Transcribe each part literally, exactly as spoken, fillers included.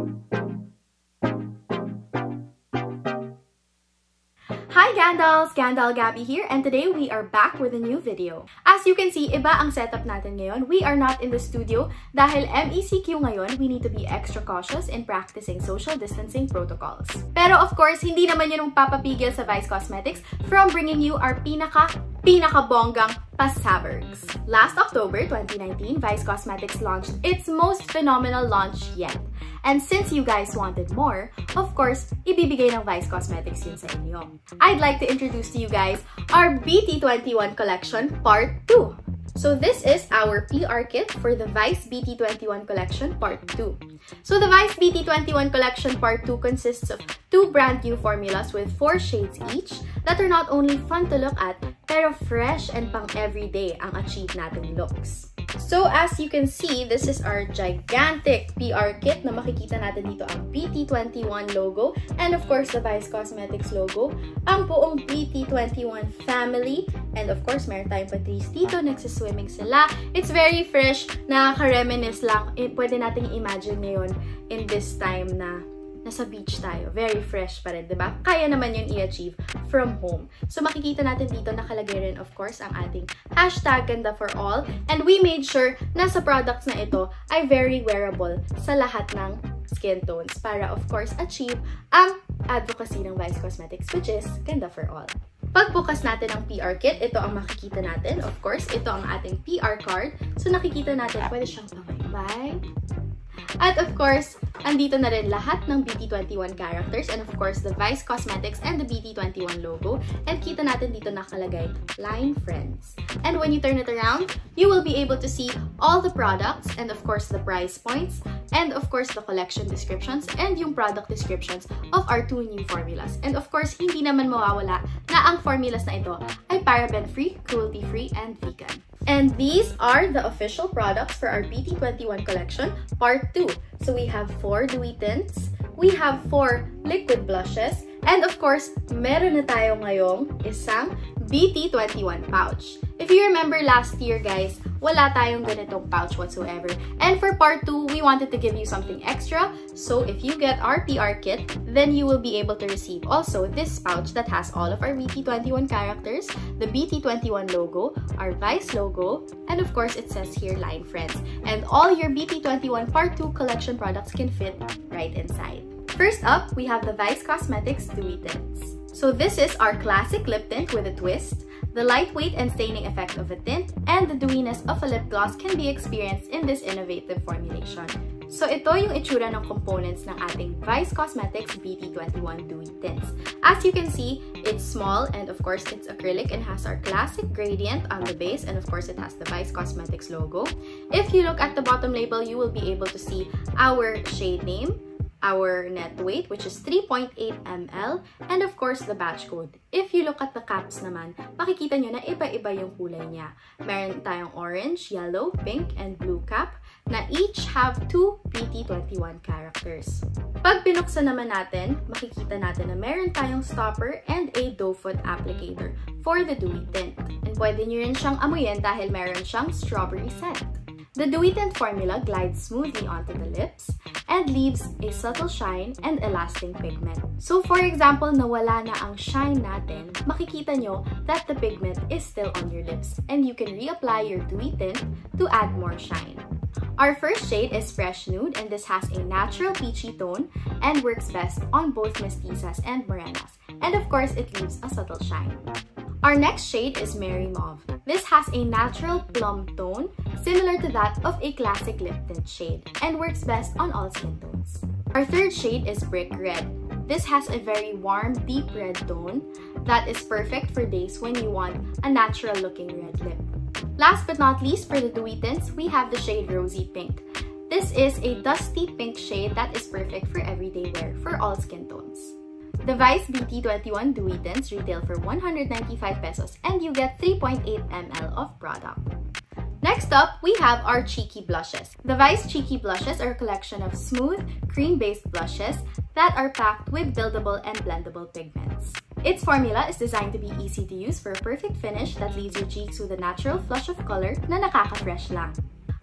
Hi Gandolls! Gandol Gabby here, and today we are back with a new video. As you can see, iba ang setup natin ngayon. We are not in the studio dahil M E C Q ngayon, we need to be extra cautious in practicing social distancing protocols. Pero of course, hindi naman yun ang papapigil sa Vice Cosmetics from bringing you our pinaka, pinaka-bonggang pasabergs. Last October twenty nineteen, Vice Cosmetics launched its most phenomenal launch yet. And since you guys wanted more, of course, ibibigay ng Vice Cosmetics yun sa inyo. I'd like to introduce to you guys our B T twenty-one Collection Part two. So this is our P R kit for the Vice B T twenty-one Collection Part two. So the Vice B T twenty-one Collection Part two consists of two brand new formulas with four shades each that are not only fun to look at, pero fresh and pang everyday ang achieve nating looks. So as you can see, this is our gigantic P R kit na makikita natin dito ang B T twenty-one logo and of course the Vice Cosmetics logo, ang buong B T twenty-one family, and of course meron tayong patris dito, nagsiswimming sila. It's very fresh, nakaka-reminisce lang. Eh, pwede nating imagine ngayon in this time na nasa beach tayo. Very fresh pa rin, diba? Kaya naman yun i-achieve from home. So makikita natin dito nakalagay rin of course ang ating hashtag ganda for all, and we made sure na sa products na ito ay very wearable sa lahat ng skin tones para of course achieve ang advocacy ng Vice Cosmetics, which is ganda for all. Pagbukas natin ang P R kit, ito ang makikita natin. Of course, ito ang ating P R card. So nakikita natin, pwede siyang pabay-bye. At of course, andito na rin lahat ng B T twenty-one characters and of course the Vice Cosmetics and the B T twenty-one logo. And kita natin dito nakalagay, Line Friends. And when you turn it around, you will be able to see all the products and of course the price points and of course the collection descriptions and yung product descriptions of our two new formulas. And of course, hindi naman mawawala na ang formulas na ito ay paraben-free, cruelty-free, and vegan. And these are the official products for our B T twenty-one Collection Part two. So we have four dewy tints, we have four liquid blushes, and of course, meron na tayo ngayong isang B T twenty-one pouch. If you remember last year, guys, wala tayong ganitong pouch whatsoever. And for part two, we wanted to give you something extra. So if you get our P R kit, then you will be able to receive also this pouch that has all of our B T twenty-one characters, the B T twenty-one logo, our Vice logo, and of course, it says here Line Friends. And all your B T twenty-one Part two collection products can fit right inside. First up, we have the Vice Cosmetics Dewy Tints. So this is our classic lip tint with a twist. The lightweight and staining effect of a tint and the dewiness of a lip gloss can be experienced in this innovative formulation. So ito yung itsura ng components ng ating Vice Cosmetics B T twenty-one Dewy Tints. As you can see, it's small and of course it's acrylic and has our classic gradient on the base, and of course it has the Vice Cosmetics logo. If you look at the bottom label, you will be able to see our shade name, our net weight, which is three point eight milliliters, and of course the batch code. If you look at the caps naman, makikita nyo na iba-iba yung kulay niya. Meron tayong orange, yellow, pink, and blue cap na each have two B T twenty-one characters. Pag binuksan naman natin, makikita natin na meron tayong stopper and a doe foot applicator for the dewy tint. And pwede nyo rin siyang amuyin dahil meron siyang strawberry scent. The Dewy Tint formula glides smoothly onto the lips and leaves a subtle shine and a lasting pigment. So for example, nawala na ang shine natin, makikita nyo that the pigment is still on your lips and you can reapply your Dewy Tint to add more shine. Our first shade is Fresh Nude, and this has a natural peachy tone and works best on both mestizas and morenas. And of course, it leaves a subtle shine. Our next shade is Merry Mauve. This has a natural plum tone, similar to that of a classic lip tint shade, and works best on all skin tones. Our third shade is Brick Red. This has a very warm, deep red tone that is perfect for days when you want a natural looking red lip. Last but not least, for the dewy tints, we have the shade Rosy Pink. This is a dusty pink shade that is perfect for everyday wear for all skin tones. The Vice B T twenty-one Dewy Tints retail for one hundred ninety-five pesos and you get three point eight milliliters of product. Next up, we have our Cheeky Blushes. The Vice Cheeky Blushes are a collection of smooth, cream-based blushes that are packed with buildable and blendable pigments. Its formula is designed to be easy to use for a perfect finish that leaves your cheeks with a natural flush of color na nakaka-fresh lang.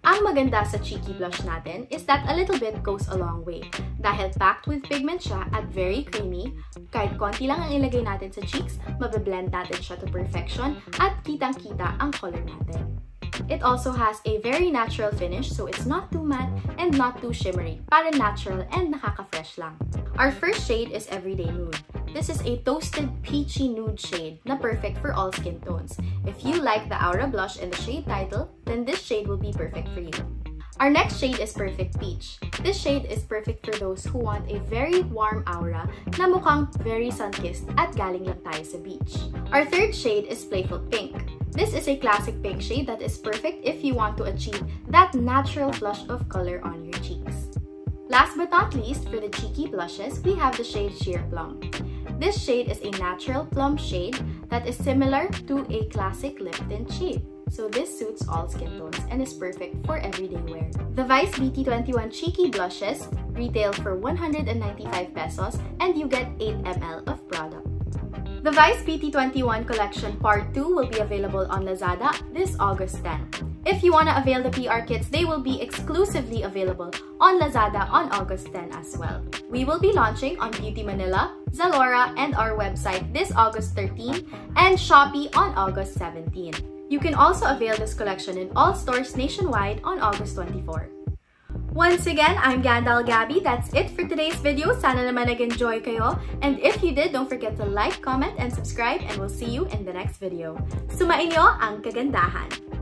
Ang maganda sa cheeky blush natin is that a little bit goes a long way. Dahil packed with pigment siya at very creamy, kahit konti lang ang ilagay natin sa cheeks, mabe-blend natin siya to perfection at kitang-kita ang color natin. It also has a very natural finish, so it's not too matte and not too shimmery. Para natural and nakaka-fresh lang. Our first shade is Everyday Nude. This is a toasted peachy nude shade na perfect for all skin tones. If you like the Aura blush and the shade title, then this shade will be perfect for you. Our next shade is Perfect Peach. This shade is perfect for those who want a very warm aura na mukhang very sun-kissed at galing lang tayo sa beach. Our third shade is Playful Pink. This is a classic pink shade that is perfect if you want to achieve that natural flush of color on your cheeks. Last but not least, for the cheeky blushes, we have the shade Sheer Plum. This shade is a natural plum shade that is similar to a classic lip tint shade. So this suits all skin tones and is perfect for everyday wear. The Vice B T twenty-one Cheeky Blushes retail for one hundred ninety-five pesos and you get eight milliliters of product. The Vice B T twenty-one Collection Part two will be available on Lazada this August tenth. If you want to avail the P R kits, they will be exclusively available on Lazada on August tenth as well. We will be launching on Beauty Manila, Zalora, and our website this August thirteenth and Shopee on August seventeenth. You can also avail this collection in all stores nationwide on August twenty-fourth. Once again, I'm Gandolls Gabby. That's it for today's video. Sana naman nag-enjoy kayo. And if you did, don't forget to like, comment, and subscribe. And we'll see you in the next video. Sumainyo ang kagandahan!